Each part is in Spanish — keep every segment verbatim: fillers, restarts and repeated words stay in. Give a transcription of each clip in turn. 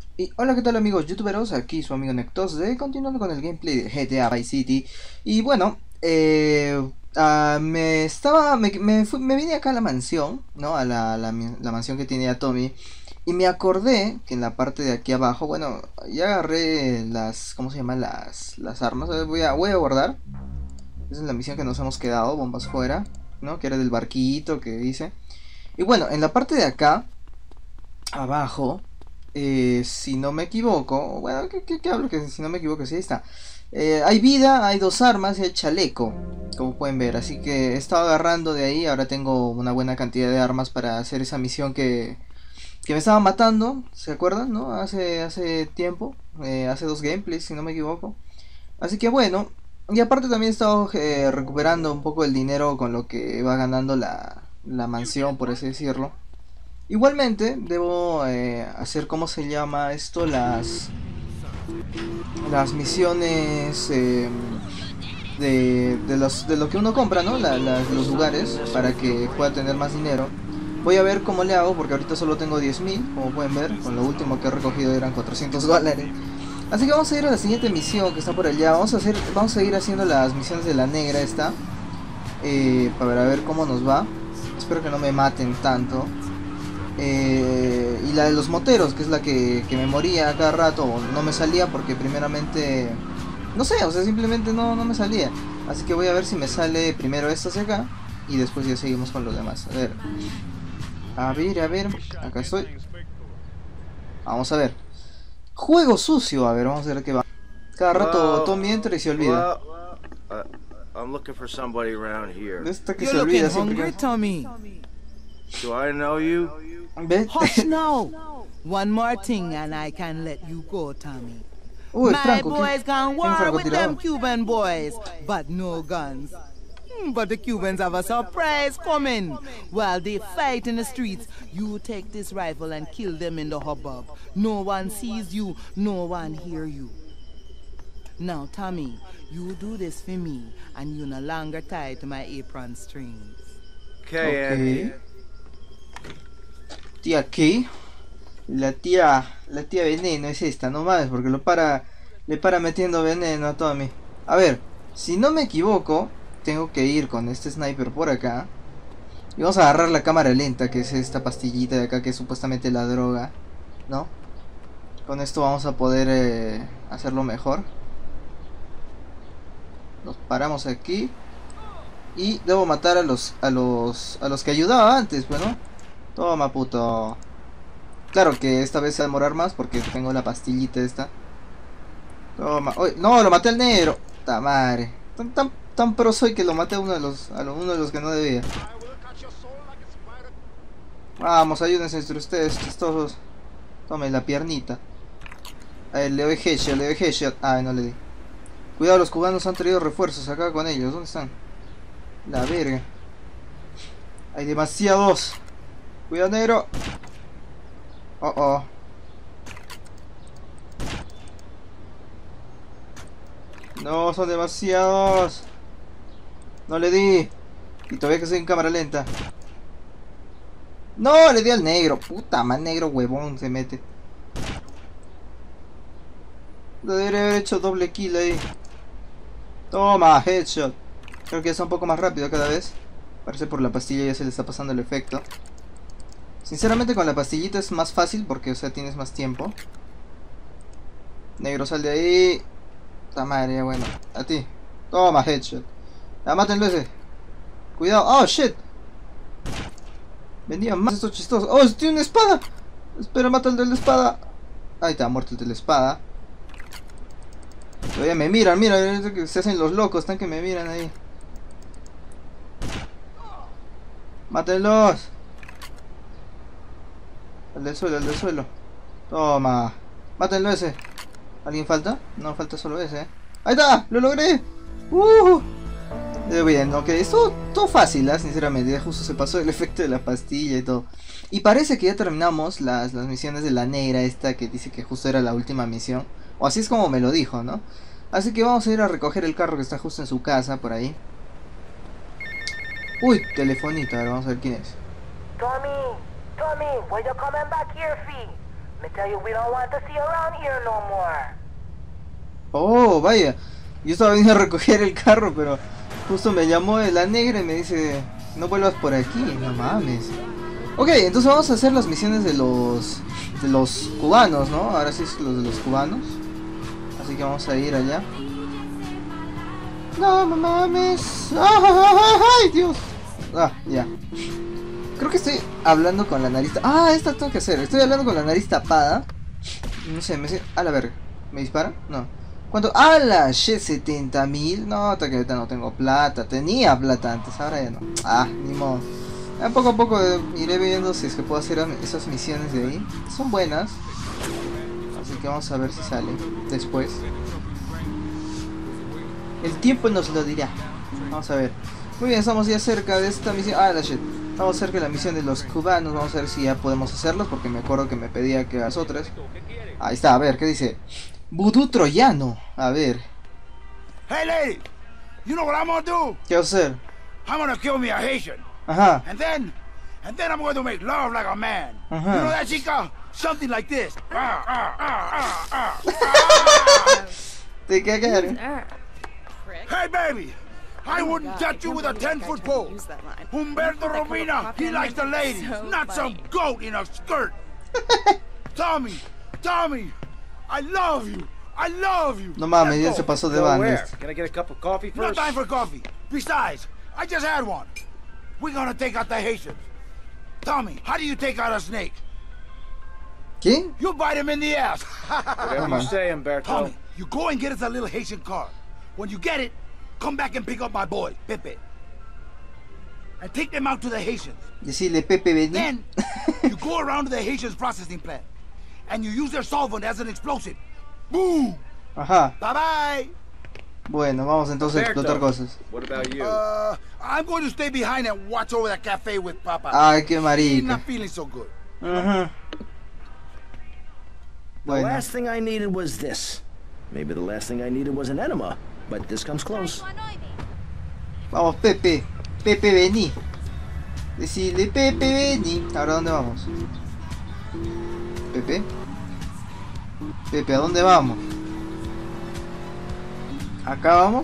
Y hola, ¿qué tal amigos youtuberos? Aquí su amigo Nectos de continuando con el gameplay de G T A Vice City. Y bueno, eh, ah, me estaba, me, me, fui- me vine acá a la mansión, ¿no? A la, la, mi- la mansión que tenía Tommy. Y me acordé que en la parte de aquí abajo, bueno, ya agarré las, ¿cómo se llaman? Las, las armas. A ver, Voy a, voy a guardar. Esa es la misión que nos hemos quedado, bombas fuera, ¿no? Que era del barquito que dice. Y bueno, en la parte de acá abajo, eh, si no me equivoco, bueno, ¿qué, qué- qué hablo? Que si no me equivoco, sí, ahí está. Eh, hay vida, hay dos armas y hay chaleco, como pueden ver. Así que he estado agarrando de ahí, ahora tengo una buena cantidad de armas para hacer esa misión que, que me estaba matando, ¿se acuerdan? ¿No? Hace, hace tiempo, eh, hace dos gameplays, si no me equivoco. Así que bueno, y aparte también he estado eh, recuperando un poco el dinero con lo que va ganando la, la mansión, por así decirlo. Igualmente, debo eh, hacer, ¿cómo se llama esto? Las, las misiones eh, de, de, los, de lo que uno compra, ¿no? La- las- los lugares para que pueda tener más dinero. Voy a ver cómo le hago porque ahorita solo tengo diez mil, como pueden ver. Con lo último que he recogido eran cuatrocientos dólares. Así que vamos a ir a la siguiente misión que está por allá. Vamos a, hacer, vamos a ir haciendo las misiones de la negra esta. Eh, para ver cómo nos va. Espero que no me maten tanto. Eh, y la de los moteros, que es la que, que me moría cada rato, o no me salía porque primeramente, no sé, o sea, simplemente no, no me salía. Así que voy a ver si me sale primero esta hacia acá y después ya seguimos con los demás. A ver, a ver, a ver, acá estoy. Vamos a ver. Juego sucio, a ver, vamos a ver qué va. Cada rato Hello? Tommy entra y se olvida. Hello? Uh, I'm looking for somebody around here. De esta que You're se looking olvida siempre hungry, que... Tommy? Do I know you? ¿Ve? Hush now. One more thing and I can let you go, Tommy. Uy, My Franco, ¿qué? boys can Hay un war with them francotirador. Cuban boys, but no guns. Hmm, But the Cubans have a surprise coming. While they fight in the streets, you take this rifle and kill them in the hubbub. No one sees you, no one hear you. Now, Tommy, you do this for me, and you no longer tied to my apron strings. Okay, Andy. Ok. Tía, ¿qué? La tía, la tía veneno es esta, no mames, porque lo para, le para metiendo veneno a Tommy. A ver, si no me equivoco, tengo que ir con este sniper por acá. Y vamos a agarrar la cámara lenta, que es esta pastillita de acá, que es supuestamente la droga, ¿no? Con esto vamos a poder eh, hacerlo mejor. Nos paramos aquí. Y debo matar a los, a los, a los que ayudaba antes, bueno. Toma, puto. Claro que esta vez se va a demorar más porque tengo la pastillita esta. Toma. Uy, no, lo maté al negro. Ta madre. Tan, tan, tan pro soy que lo maté a uno de los, a lo- uno de los que no debía. Vamos, ayúdense entre ustedes, chistosos. Tome la piernita. A ver, le doy headshot, le doy headshot. Ay, no le di. Cuidado, los cubanos han traído refuerzos acá con ellos. ¿Dónde están? La verga. Hay demasiados. Cuidado, negro. Oh, oh. No, son demasiados. No le di. Y todavía que estoy en cámara lenta. No, le di al negro. Puta, más negro huevón se mete. Lo debería haber hecho doble kill ahí. Toma, headshot. Creo que está un poco más rápido cada vez. Parece por la pastilla ya se le está pasando el efecto. Sinceramente con la pastillita es más fácil porque, o sea, tienes más tiempo. Negro, sal de ahí. Puta madre, ya bueno. A ti. Toma, headshot. Ya, mátenlo ese. Cuidado. Oh, shit. Venían más estos chistosos. ¡Oh, tiene una espada! Espera, mata al de la espada. Ahí está, muerto el de la espada. Todavía me miran, mira, que se hacen los locos, están que me miran ahí. ¡Mátenlos! El del suelo, el del suelo. Toma. Mátenlo ese. ¿Alguien falta? No, falta solo ese, ¿eh? ¡Ahí está! ¡Lo logré! ¡Uh! Eh, Bien, ok, es todo, todo fácil, ¿eh? Sinceramente, ya justo se pasó el efecto de la pastilla y todo. Y parece que ya terminamos las, las misiones de la negra esta que dice que justo era la última misión. O así es como me lo dijo, ¿no? Así que vamos a ir a recoger el carro que está justo en su casa, por ahí. Uy, telefonito, a ver, vamos a ver quién es. Tommy, Tommy, when you coming back here, fee? Me tell you, we don't want to see you around here no more. Oh, vaya. Yo estaba viniendo a recoger el carro, pero justo me llamó la negra y me dice, no vuelvas por aquí, no mames. Ok, entonces vamos a hacer las misiones de los de los cubanos, ¿no? Ahora sí es los de los cubanos. Así que vamos a ir allá. No mames. ¡Ay, Dios! Ah, ya. Creo que estoy hablando con la nariz. Ah, esta tengo que hacer. Estoy hablando con la nariz tapada. No sé, me sé. A la verga. ¿Me dispara? No. ¿Cuánto? ¡A la shit! setenta mil. No, hasta que ahorita no tengo plata. Tenía plata antes, ahora ya no. Ah, ni modo. A poco a poco eh, iré viendo si es que puedo hacer esas misiones de ahí. Son buenas. Así que vamos a ver si sale después. El tiempo nos lo dirá. Vamos a ver. Muy bien, estamos ya cerca de esta misión. Ah, la shit. Estamos cerca de la misión de los cubanos. Vamos a ver si ya podemos hacerlo, porque me acuerdo que me pedía que las otras. Ahí está, a ver, ¿qué dice? Vudú troyano. A ver. Hey lady, you know what I'm gonna do? ¿Qué va a hacer? I'm gonna kill me a Haitian. Ajá. And then, and then I'm going to make love like a man. Uh-huh. You know that, chica? Something like this. Ah, ah, ah, ah, ah. Te cagaron. Hey, baby, I wouldn't touch you with a ten-foot pole. Humberto Romina, he likes the ladies, not some goat in a skirt. Tommy, Tommy, I love you. I love you. No mames, ya Let's se go. pasó de Go banda. where? este. Can I get a cup of coffee No first? time for coffee. Besides, I just had one. We're gonna take out the Haitians. Tommy, how do you take out a snake? ¿Qué? You bite him in the ass. Whatever Come on. you say, Humberto. Tommy, you go and get us a little Haitian car. When you get it, come back and pick up my boy, Pepe. And take them out to the Haitians. Decirle Pepe vení. Then, you go around to the Haitians processing plant. And you use their solvent as an explosive. Boom! Ajá. Bye-bye! Bueno, vamos entonces a explotar cosas. What about you? Uh, I'm going to stay behind and watch over that cafe with Papa. Ay, qué He's marica. not feeling so good. Ajá. The Bueno. last thing I needed was this. Maybe the last thing I needed was an enema, but this comes close. Vamos, Pepe. Pepe vení. Decirle Pepe vení. Ahora, ¿dónde vamos? Pepe. Pepe, ¿a dónde vamos? ¿Acá vamos?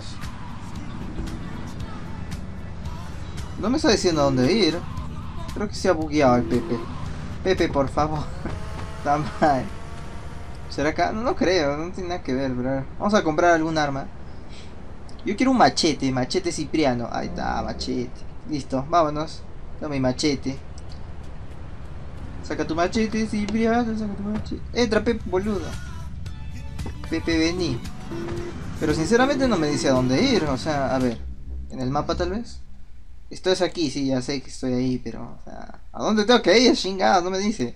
No me está diciendo a dónde ir. Creo que se ha bugueado el Pepe. Pepe, por favor. Está mal. ¿Será acá? No, no creo, no tiene nada que ver, bro. Vamos a comprar algún arma. Yo quiero un machete, machete Cipriano. Ahí está, machete. Listo, vámonos. Toma mi machete. Saca tu machete, Cipriano, saca tu machete. Entra, Pepe, boludo. Pepe, vení. Pero sinceramente no me dice a dónde ir, o sea, a ver. ¿En el mapa tal vez? Esto es aquí, sí, ya sé que estoy ahí, pero, o sea, ¿a dónde tengo que ir? Chingado, no me dice.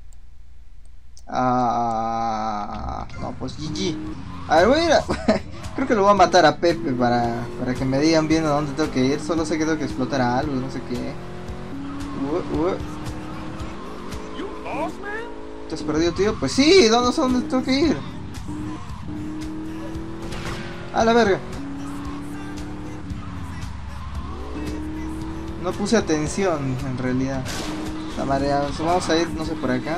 Ah, no, pues G G. A ver, voy a ir a... Creo que lo voy a matar a Pepe para, para que me digan bien a dónde tengo que ir. Solo sé que tengo que explotar a algo, no sé qué. Uh, uh. ¿Te has perdido, tío? Pues sí, ¿dónde sé dónde tengo que ir? A la verga. No puse atención, en realidad. La marea, vamos a ir, no sé, por acá.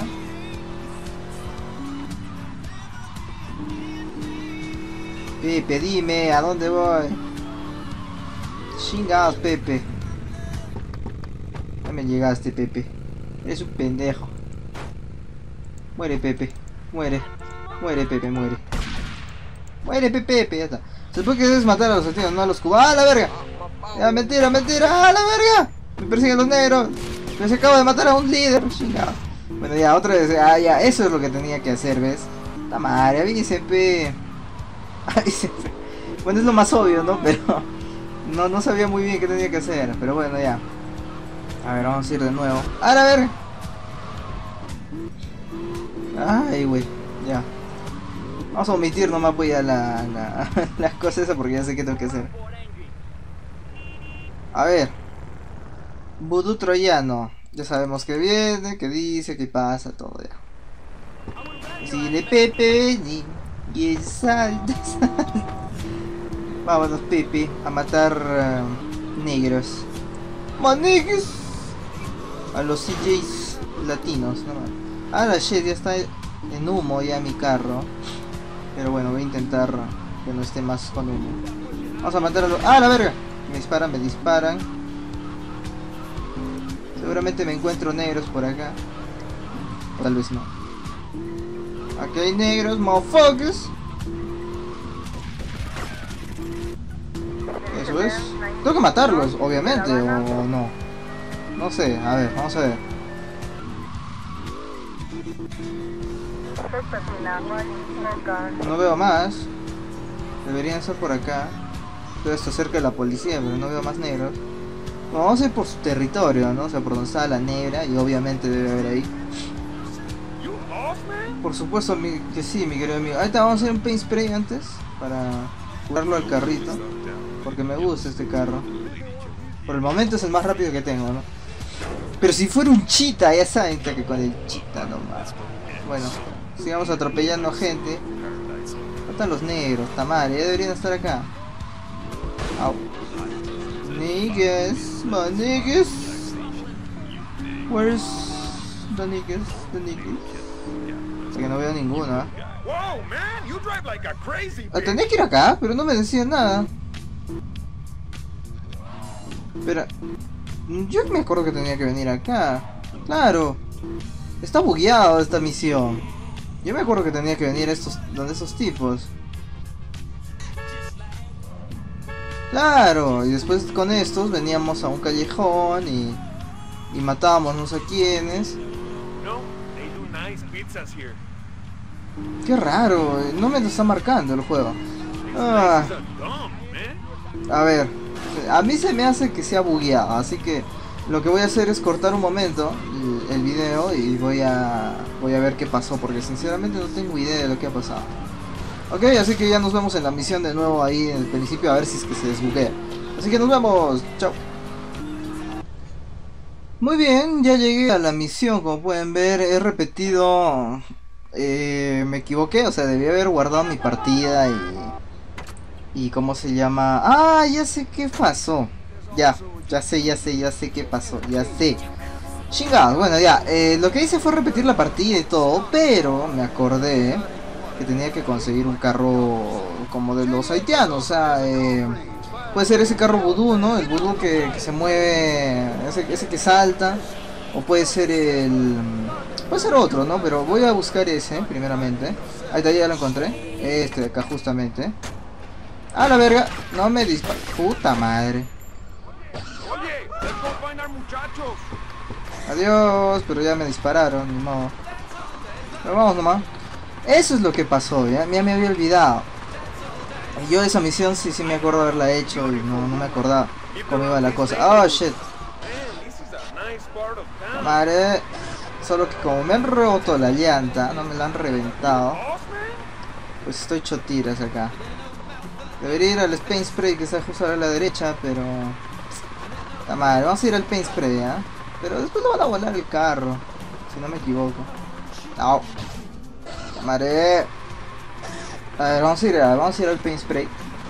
Pepe, dime, ¿a dónde voy? Chingados, Pepe. No me llegaste, Pepe. Eres un pendejo. Muere, Pepe. Muere. Muere, Pepe, muere. Muere, Pepe, Pepe, ya está. Se supone que debes matar a los argentinos, no a los cubanos. ¡Ah, la verga! Ya, mentira, mentira. ¡Ah, la verga! Me persiguen los negros. Pero se acabo de matar a un líder. Chingado. Bueno, ya, otra vez. Ah, ya, eso es lo que tenía que hacer, ¿ves? La madre, avise, Pepe. Bueno, es lo más obvio, ¿no? Pero no, no sabía muy bien qué tenía que hacer. Pero bueno, ya. A ver, vamos a ir de nuevo. ¡A la verga! Ay, güey. Ya. Vamos a omitir nomás, voy a la, la, la cosa esa porque ya sé qué tengo que hacer. A ver. Vudú troyano. Ya sabemos que viene, que dice, que pasa, todo ya. Si le Pepe vení. Y salta, salta. Vámonos, Pepe, a matar uh, negros. ¡Manegues! A los C Js latinos, no más. Ah, la shit, ya está en humo ya mi carro. Pero bueno, voy a intentar que no esté más con humo. Vamos a matar a los... ¡Ah, la verga! Me disparan, me disparan. Seguramente me encuentro negros por acá. O tal vez no. Aquí hay negros, motherfuckers. Eso es. Tengo que matarlos, obviamente, o no. No sé, a ver, vamos a ver. No veo más. Deberían estar por acá. Todo esto cerca de la policía, pero no veo más negros. Bueno, vamos a ir por su territorio, ¿no? O sea, por donde está la negra, y obviamente debe haber ahí. Por supuesto mi, que sí, mi querido amigo. Ahorita vamos a hacer un paint spray antes para curarlo al carrito, porque me gusta este carro. Por el momento es el más rápido que tengo, ¿no? Pero si fuera un chita, ya saben que con el chita nomás. Bueno, sigamos atropellando gente. ¿Dónde están los negros? Tamare, ya deberían estar acá. Au. Niggas, my niggas. Where's the niggas? The niggas. Así que no veo ninguno. ¿eh? Ah, tenía que ir acá, pero no me decían nada. Espera. Yo me acuerdo que tenía que venir acá. Claro. Está bugueado esta misión. Yo me acuerdo que tenía que venir a estos, donde esos tipos. Claro. Y después con estos veníamos a un callejón y... Y matábamos no sé quiénes. Qué raro. No me lo está marcando el juego. Ah. A ver. A mí se me hace que sea bugueado, así que lo que voy a hacer es cortar un momento el, el video y voy a voy a ver qué pasó, porque sinceramente no tengo idea de lo que ha pasado. Ok, así que ya nos vemos en la misión de nuevo ahí en el principio, a ver si es que se desbuguea. Así que nos vemos, chao. Muy bien, ya llegué a la misión, como pueden ver, he repetido, eh, me equivoqué, o sea, debí haber guardado mi partida y... ¿Y cómo se llama? Ah, ya sé qué pasó. Ya, ya sé, ya sé, ya sé qué pasó. Ya sé. Chingados, bueno, ya. Eh, lo que hice fue repetir la partida y todo. Pero me acordé que tenía que conseguir un carro como de los haitianos. O sea, eh, puede ser ese carro vudú, ¿no? El vudú que, que se mueve. Ese, ese que salta. O puede ser el... Puede ser otro, ¿no? Pero voy a buscar ese, primeramente. Ahí está, ya lo encontré. Este de acá, justamente. ¡Ah, la verga! No me dispara. Puta madre. Oye, muchachos. Adiós, pero ya me dispararon, ni modo. Pero vamos nomás. Eso es lo que pasó, ya, ya me había olvidado. Y yo esa misión sí, sí me acuerdo haberla hecho y no, no me acordaba cómo iba la cosa. Oh, shit. Madre. Solo que como me han roto la llanta, no me la han reventado, pues estoy hecho tiras acá. Debería ir al paint spray que está justo a la derecha, pero... Está mal, vamos a ir al paint spray, ¿eh? Pero después lo van a volar el carro, si no me equivoco. No. Madre. A ver, vamos a ir, a, vamos a ir al paint spray.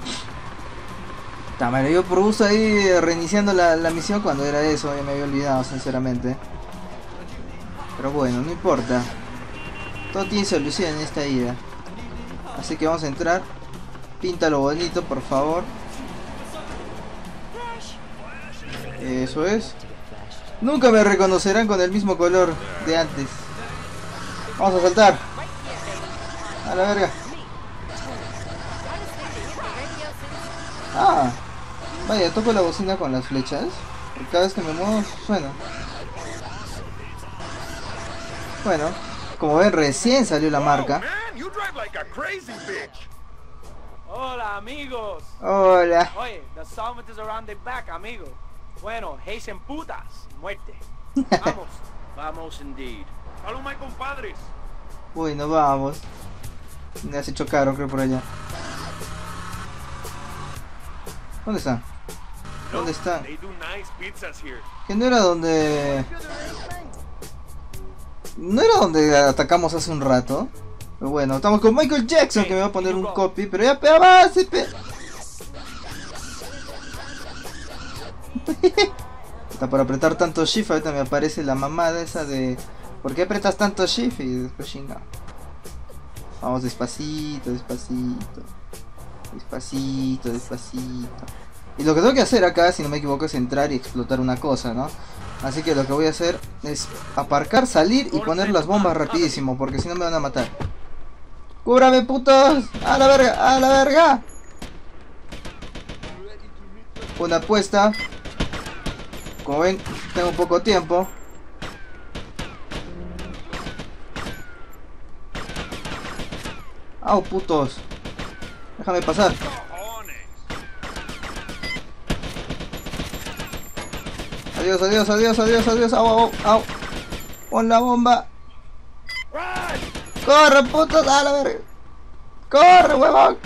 Está mal, yo por gusto ahí reiniciando la, la misión cuando era eso, ya me había olvidado, sinceramente. Pero bueno, no importa. Todo tiene solución en esta ida. Así que vamos a entrar. Píntalo bonito, por favor. Eso es. Nunca me reconocerán con el mismo color de antes. Vamos a saltar. A la verga. Ah. Vaya, toco la bocina con las flechas. Y cada vez que me muevo suena. Bueno, como ven, recién salió la marca. Hola, amigos. Hola. Oye, the summit is around the back, amigo. Bueno, Hazen putas, muerte. Vamos. Vamos indeed. Salud, my compadres. Bueno, vamos. Ya se chocaron, creo, por allá. ¿Dónde está? ¿Dónde está? Que no era donde... ¿No era donde atacamos hace un rato? Pero bueno, estamos con Michael Jackson, que me va a poner un copy, pero ya pega más, pe... Está por apretar tanto shift, ahorita me aparece la mamada esa de... ¿Por qué apretas tanto shift? Y después chinga. Vamos despacito, despacito. Despacito, despacito. Y lo que tengo que hacer acá, si no me equivoco, es entrar y explotar una cosa, ¿no? Así que lo que voy a hacer es aparcar, salir y poner las bombas rapidísimo, porque si no me van a matar. ¡Cúbrame, putos! ¡A la verga! ¡A la verga! Una apuesta. Como ven, tengo poco tiempo. ¡Au, putos! Déjame pasar. Adiós, adiós, adiós, adiós, adiós. Au, au, au. Pon la bomba. ¡Corre, putos! ¡A la verga! ¡Corre, huevón!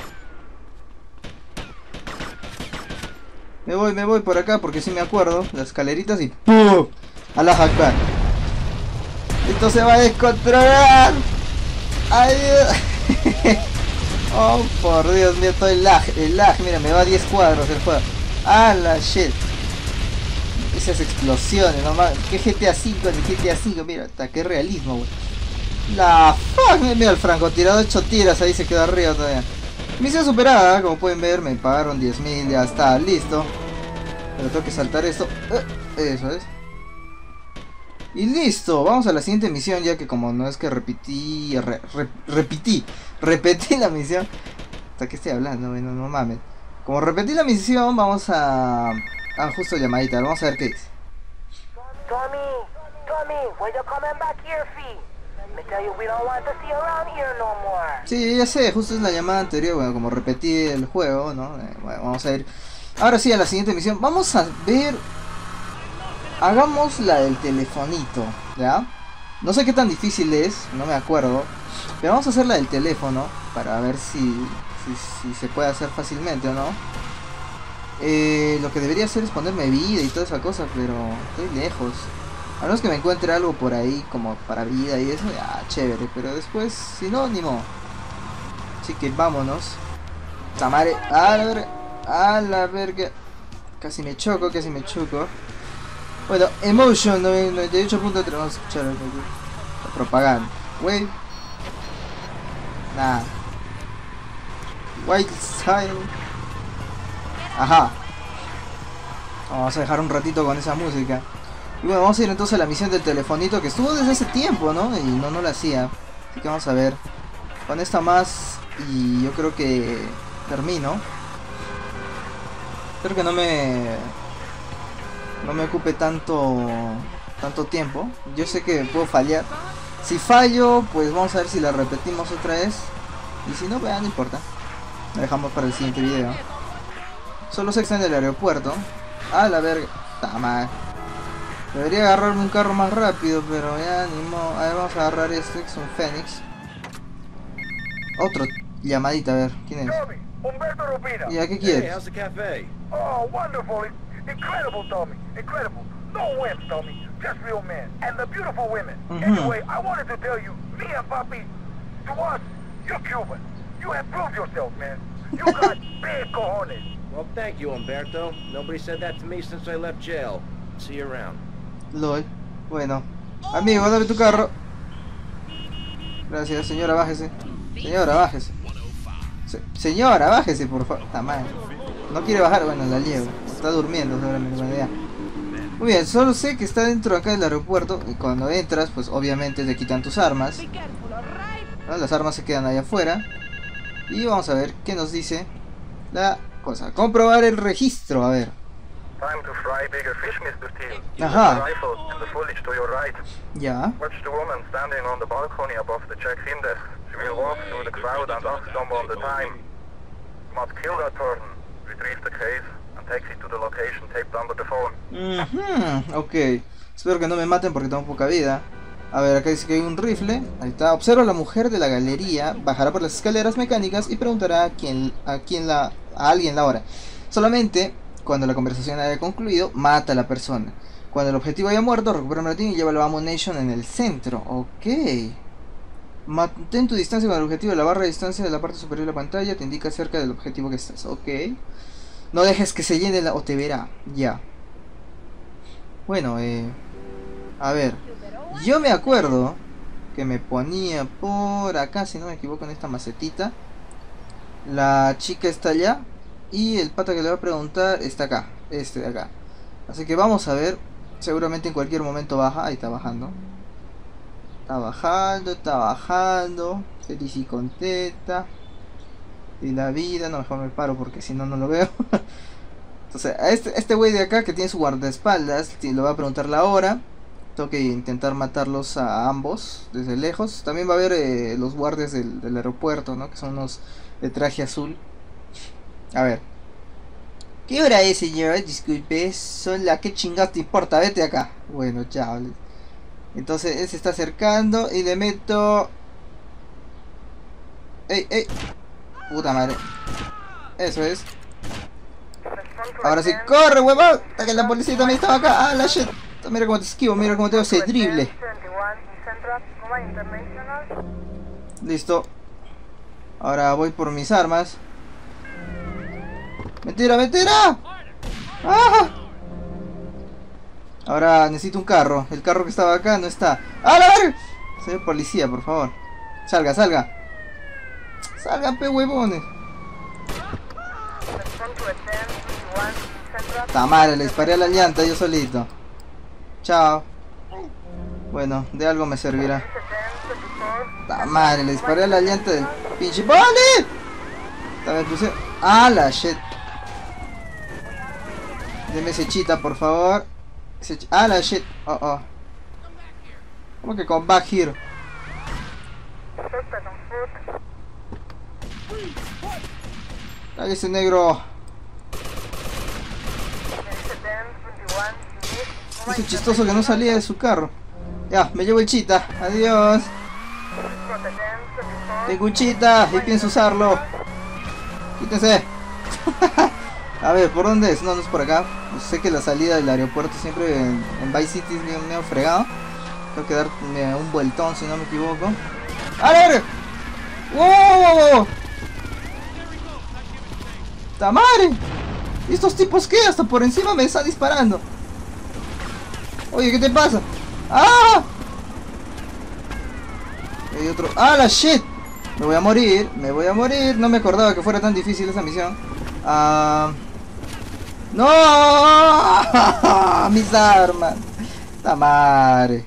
Me voy, me voy por acá porque sí me acuerdo. Las escaleritas y ¡pum! A la Akbar. Esto se va a descontrolar. ¡Ayuda! Oh, por Dios mío, todo el lag. El lag, mira, me va a diez cuadros el juego. ¡Ah, la shit! Esas explosiones, nomás. ¿Qué G T A cinco ni G T A cinco? Mira, hasta qué realismo, wey. La fuck, mira el francotirador ocho tiras, ahí se quedó arriba todavía. Misión superada, como pueden ver, me pagaron diez mil, ya está, listo. Pero tengo que saltar esto. Eh, eso es. Y listo, vamos a la siguiente misión, ya que como no es que repetí, re, re, repetí, repetí la misión. ¿Hasta qué estoy hablando? Bueno, no mames. Como repetí la misión, vamos a... Ah, justo llamadita, vamos a ver qué dice. Tommy, Tommy, when you coming back here, fee? Me tell you we don't want to see you around here no more. Sí, ya sé, justo es la llamada anterior, bueno, como repetí el juego, ¿no? Eh, bueno, vamos a ir... Ahora sí, a la siguiente misión. Vamos a ver... Hagamos la del telefonito, ¿ya? No sé qué tan difícil es, no me acuerdo. Pero vamos a hacer la del teléfono, para ver si, si, si se puede hacer fácilmente o no. Eh, lo que debería hacer es ponerme vida y toda esa cosa, pero estoy lejos. A menos que me encuentre algo por ahí como para vida y eso, ya, chévere. Pero después, si no, ni modo. Así que vámonos. Tamare, a la verga, a la verga. Casi me choco, casi me choco. Bueno, Emotion noventa y ocho punto tres, vamos a escuchar la propaganda. Wey. Nah. White Style. Ajá. Vamos a dejar un ratito con esa música. Y bueno, vamos a ir entonces a la misión del telefonito, que estuvo desde hace tiempo, ¿no? Y no, no la hacía. Así que vamos a ver. Con esta más. Y yo creo que termino. Espero que no me... No me ocupe tanto... Tanto tiempo. Yo sé que puedo fallar. Si fallo, pues vamos a ver si la repetimos otra vez. Y si no, vean, no importa. La dejamos para el siguiente video. Solo se extiende el aeropuerto. A la verga. Está mal. Debería agarrarme un carro más rápido, pero ya ni modo. A ver, vamos a agarrar este, que es un Fénix. Otro llamadita, a ver, ¿quién es? Tommy, Humberto Rubina. ¿Ya qué quieres? Hey, how's the cafe? Oh, wonderful. Incredible, Tommy. Incredible. No wimps, Tommy. Just real men. And the beautiful women. Mm-hmm. Anyway, I wanted to tell you, me and Papi, to us, you're Cuban. You have proved yourself, man. You got big cojones. Well, thank you, Humberto. Nobody said that to me since I left jail. See you around. LOL. Bueno. Amigo, dame tu carro. Gracias, señora, bájese. Señora, bájese. Se señora, bájese, por favor. Está mal. No quiere bajar, bueno, la llevo. Está durmiendo, seguramente. Buena idea. Muy bien, solo sé que está dentro acá del aeropuerto. Y cuando entras, pues obviamente te quitan tus armas, ¿no? Las armas se quedan allá afuera. Y vamos a ver qué nos dice la cosa. Comprobar el registro, a ver. Time to fry bigger fish, mister Teal. Ajá. The rifle and the footage to your right. Ya. Watch the woman standing on the balcony above the check-in desk. She will walk through the crowd and ask someone the time. You must kill that person, retrieve the case, and take it to the location taped under the phone. Mhm, ok. Espero que no me maten porque tengo poca vida. A ver, acá dice que hay un rifle. Ahí está. Observa a la mujer de la galería. Bajará por las escaleras mecánicas y preguntará a quién, a quién la, a alguien la hora. Solamente cuando la conversación haya concluido, mata a la persona. Cuando el objetivo haya muerto, recupera el maletín y llévalo a Ammunition en el centro. Ok. Mantén tu distancia con el objetivo. La barra de distancia de la parte superior de la pantalla te indica cerca del objetivo que estás. Ok. No dejes que se llene la... o te verá. Ya. Bueno, eh... a ver. Yo me acuerdo que me ponía por acá, si no me equivoco, en esta macetita. La chica está allá y el pata que le va a preguntar está acá, este de acá. Así que vamos a ver, seguramente en cualquier momento baja. Ahí está bajando. Está bajando, está bajando. Feliz y contenta. Y la vida, no, mejor me paro porque si no, no lo veo. Entonces, a este este güey de acá que tiene su guardaespaldas, le va a preguntar la hora. Tengo que intentar matarlos a ambos desde lejos. También va a haber eh, los guardias del, del aeropuerto, ¿no? Que son unos de traje azul. A ver. ¿Qué hora es, señor? Disculpe, son la que chingados te importa, vete acá. Bueno, chao. Entonces él se está acercando y le meto... ¡Ey, ey! Puta madre. Eso es. Ahora sí, corre, huevón. Que la policía también estaba acá. Ah, la shit. Mira cómo te esquivo, mira cómo te hago ese drible. Listo. Ahora voy por mis armas. ¡Mentira, mentira! ¡Ah! Ahora necesito un carro. El carro que estaba acá no está. ¡Ah, la verga! Señor policía, por favor. Salga, salga. Salgan, pe huevones. Ta madre, le disparé a la llanta yo solito. Chao. Bueno, de algo me servirá. Ta madre, le disparé a la llanta del pinche ¡vale! Me puse... ¡Ah, la shit! Deme ese chita, por favor. Ese ch... ¡Ah, la shit! Oh, oh. ¿Cómo que con back here? Cállese, negro. Ese chistoso que no salía de su carro. Ya, me llevo el chita. Adiós. Tengo un chita y pienso usarlo. Quítense. A ver, ¿por dónde es? No, no es por acá. Pues sé que la salida del aeropuerto siempre en, en Vice City es medio, medio fregado. Tengo que darme un vueltón si no me equivoco. ¡A ver! ¡Wow! ¡Tamare! ¿Y estos tipos qué? Hasta por encima me están disparando. Oye, ¿qué te pasa? ¡Ah! Hay otro... ¡Ah, la shit! Me voy a morir, me voy a morir. No me acordaba que fuera tan difícil esa misión. Ah... ¡No! ¡Mis armas! ¡Tamare!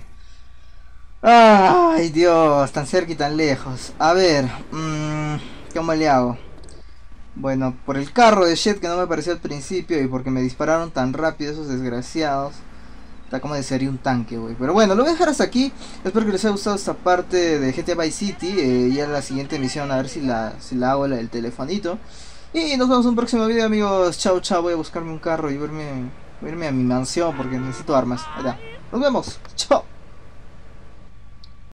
¡Ay, Dios! Tan cerca y tan lejos. A ver... Mmm, ¿cómo le hago? Bueno, por el carro de shit que no me apareció al principio y porque me dispararon tan rápido esos desgraciados. Está como desearía un tanque, güey. Pero bueno, lo voy a dejar hasta aquí. Espero que les haya gustado esta parte de G T A Vice City. Eh, ya la siguiente misión, a ver si la, si la hago, la del telefonito. Y nos vemos en un próximo video, amigos. Chao, chao. Voy a buscarme un carro y irme, irme a mi mansión porque necesito armas. Allá. Nos vemos. Chao.